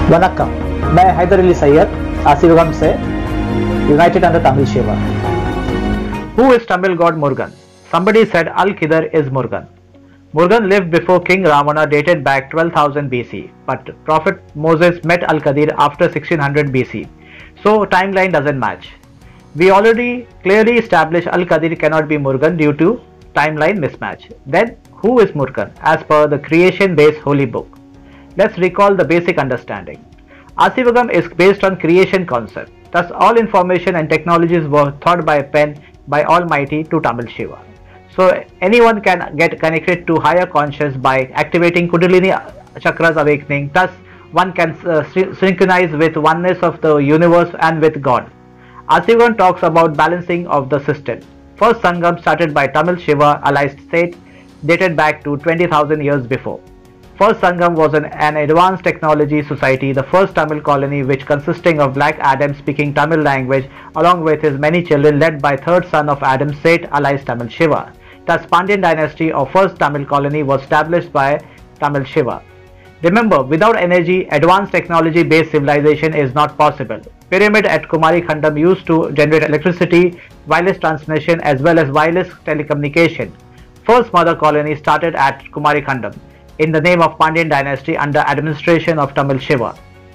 वनक्कम, मैं हैदर अली सैयद आसिफगम से united under Tamil Shiva. Who is Tamil god Murugan? Somebody said Al-Khidr is Murugan. Murugan lived before King Ravana, dated back 12,000 BC, but Prophet Moses met Al-Khidr after 1600 BC. So timeline doesn't match. We already clearly established Al-Khidr cannot be Murugan due to timeline mismatch. Then who is Murugan as per the creation-based holy book? Let's recall the basic understanding. Asivagam is based on creation concept. Thus all information and technologies were thought by pen by Almighty to Tamil Shiva. So anyone can get connected to higher conscious by activating Kundalini chakras awakening. Thus one can synchronize with oneness of the universe and with God. Asivagam talks about balancing of the system. First Sangam started by Tamil Shiva allied state dated back to 20,000 years before. First Sangam was an advanced technology society, the first Tamil colony which consisting of Black Adam speaking Tamil language along with his many children led by third son of Adam Seth alias Tamil Shiva. Thus Pandyan dynasty of first Tamil colony was established by Tamil Shiva. Remember, without energy, advanced technology based civilization is not possible. Pyramid at Kumari Khandam used to generate electricity, wireless transmission as well as wireless telecommunication. First mother colony started at Kumari Khandam in the name of Pandyan dynasty under administration of Tamil Shiva.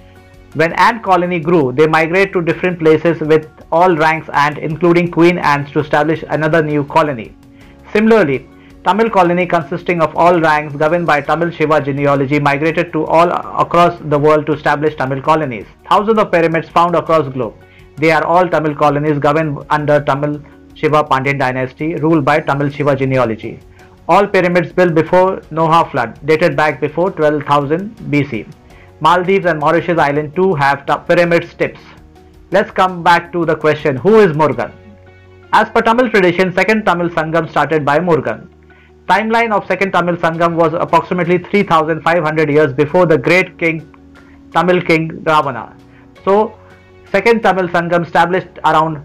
When ant colony grew, they migrated to different places with all ranks and including queen ants to establish another new colony. Similarly, Tamil colony consisting of all ranks governed by Tamil Shiva genealogy migrated to all across the world to establish Tamil colonies. Thousands of pyramids found across globe. They are all Tamil colonies governed under Tamil Shiva Pandyan dynasty ruled by Tamil Shiva genealogy. All pyramids built before Noah flood, dated back before 12,000 BC. Maldives and Mauritius Island too have pyramid tips. Let's come back to the question, who is Murugan? As per Tamil tradition, second Tamil Sangam started by Murugan. Timeline of second Tamil Sangam was approximately 3,500 years before the great Tamil king Ravana. So second Tamil Sangam established around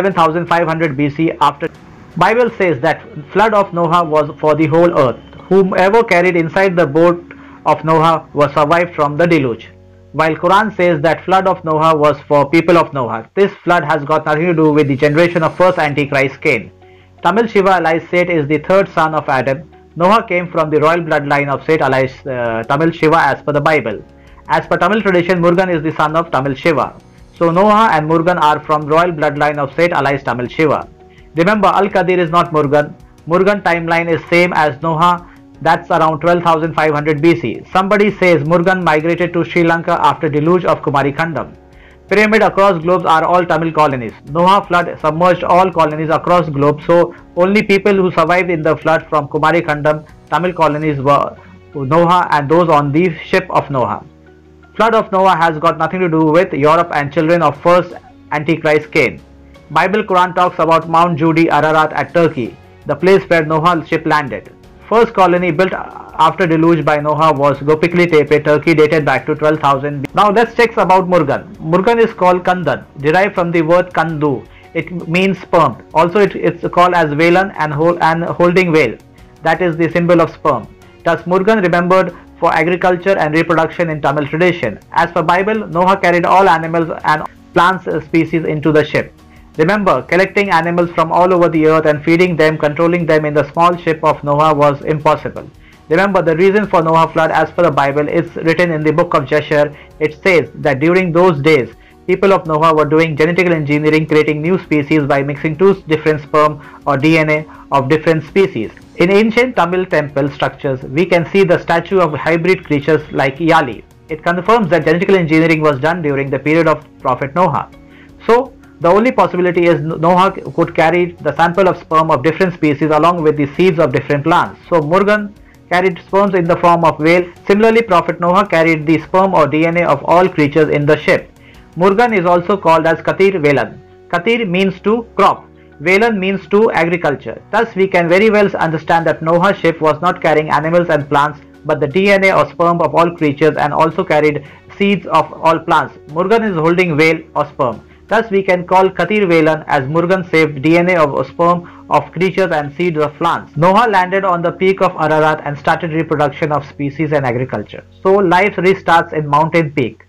11,500 BC after. Bible says that flood of Noah was for the whole earth. Whomever carried inside the boat of Noah was survived from the deluge. While Quran says that flood of Noah was for people of Noah. This flood has got nothing to do with the generation of first Antichrist Cain. Tamil Shiva alias Seth is the third son of Adam. Noah came from the royal bloodline of Seth alias Tamil Shiva as per the Bible. As per Tamil tradition, Murugan is the son of Tamil Shiva. So Noah and Murugan are from royal bloodline of Seth alias Tamil Shiva. Remember, Al-Khidr is not Murugan. Murugan timeline is same as Noah, that's around 12,500 BC. Somebody says Murugan migrated to Sri Lanka after deluge of Kumari Khandam. Pyramid across globes are all Tamil colonies. Noah flood submerged all colonies across globe, so only people who survived in the flood from Kumari Khandam, Tamil colonies were Noah and those on the ship of Noah. Flood of Noah has got nothing to do with Europe and children of first Antichrist Cain. Bible Quran talks about Mount Judi Ararat at Turkey, the place where Noah's ship landed. First colony built after deluge by Noah was Gopikli Tepe, Turkey, dated back to 12,000. Now let's check about Murugan. Murugan is called Kandan, derived from the word Kandu. It means sperm. Also it's called as Velan and holding whale. That is the symbol of sperm. Thus Murugan remembered for agriculture and reproduction in Tamil tradition. As per Bible, Noah carried all animals and plant species into the ship. Remember, collecting animals from all over the earth and feeding them, controlling them in the small ship of Noah was impossible. Remember, the reason for Noah flood as per the Bible is written in the book of Jasher. It says that during those days, people of Noah were doing genetical engineering, creating new species by mixing two different sperm or DNA of different species. In ancient Tamil temple structures, we can see the statue of hybrid creatures like Yali. It confirms that genetical engineering was done during the period of Prophet Noah. So, the only possibility is Noah could carry the sample of sperm of different species along with the seeds of different plants. So Murugan carried sperms in the form of whale. Similarly, Prophet Noah carried the sperm or DNA of all creatures in the ship. Murugan is also called as Katir Velan. Katir means to crop. Velan means to agriculture. Thus, we can very well understand that Noah's ship was not carrying animals and plants but the DNA or sperm of all creatures and also carried seeds of all plants. Murugan is holding whale or sperm. Thus we can call Katir Velan as Murugan saved DNA of sperm of creatures and seeds of plants. Noah landed on the peak of Ararat and started reproduction of species and agriculture. So life restarts in mountain peak.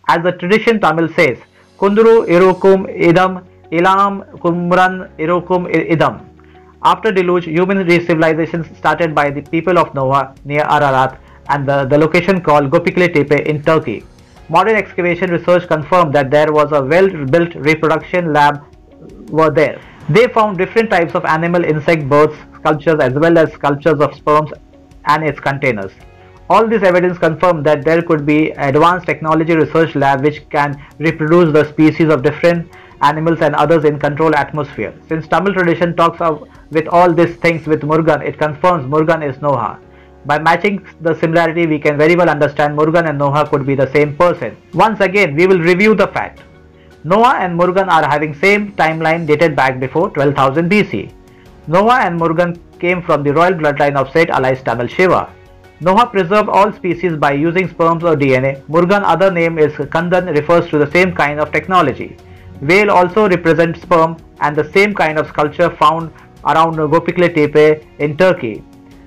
As the tradition Tamil says, Kunduru irukum idam ilam kumran irukum idam. After deluge, human civilization started by the people of Noah near Ararat and the location called Gopikli Tepe in Turkey. Modern excavation research confirmed that there was a well-built reproduction lab were there. They found different types of animal, insect, birds, sculptures as well as sculptures of sperms and its containers. All this evidence confirmed that there could be advanced technology research lab which can reproduce the species of different animals and others in controlled atmosphere. Since Tamil tradition talks with all these things with Murugan, it confirms Murugan is Noah. By matching the similarity, we can very well understand Murugan and Noah could be the same person. Once again, we will review the fact. Noah and Murugan are having same timeline dated back before 12,000 BC. Noah and Murugan came from the royal bloodline of Set alias Tamil Shiva. Noah preserved all species by using sperms or DNA. Murugan other name is Kandan refers to the same kind of technology. Whale also represents sperm and the same kind of sculpture found around Gopikli Tepe in Turkey.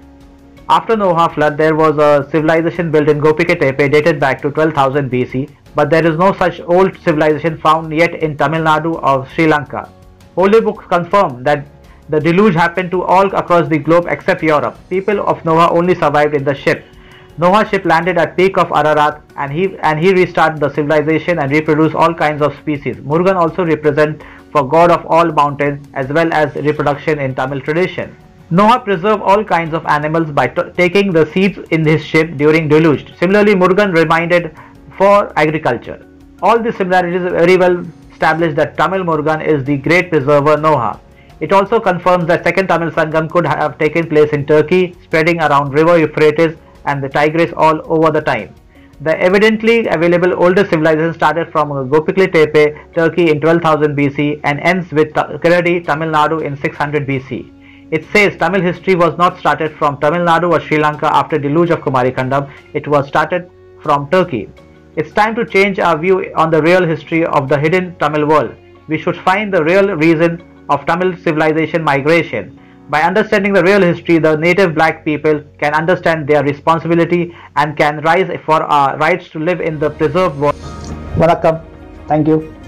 After Noah flood, there was a civilization built in Gopikli Tepe dated back to 12,000 BC, but there is no such old civilization found yet in Tamil Nadu or Sri Lanka. Holy books confirm that the deluge happened to all across the globe except Europe. People of Noah only survived in the ship. Noah's ship landed at peak of Ararat and he restarted the civilization and reproduced all kinds of species. Murugan also represents for god of all mountains as well as reproduction in Tamil tradition. Noah preserved all kinds of animals by taking the seeds in his ship during deluge. Similarly, Murugan reminded for agriculture. All these similarities very well establish that Tamil Murugan is the great preserver Noah. It also confirms that second Tamil Sangam could have taken place in Turkey, spreading around river Euphrates and the Tigris all over the time. The evidently available oldest civilization started from Gopikli Tepe, Turkey in 12,000 BC and ends with Kiradi, Tamil Nadu in 600 BC. It says Tamil history was not started from Tamil Nadu or Sri Lanka after deluge of Kumarikandam, it was started from Turkey. It's time to change our view on the real history of the hidden Tamil world. We should find the real reason of Tamil civilization migration. By understanding the real history, the native black people can understand their responsibility and can rise for our rights to live in the preserved world. Vanakkam. Thank you.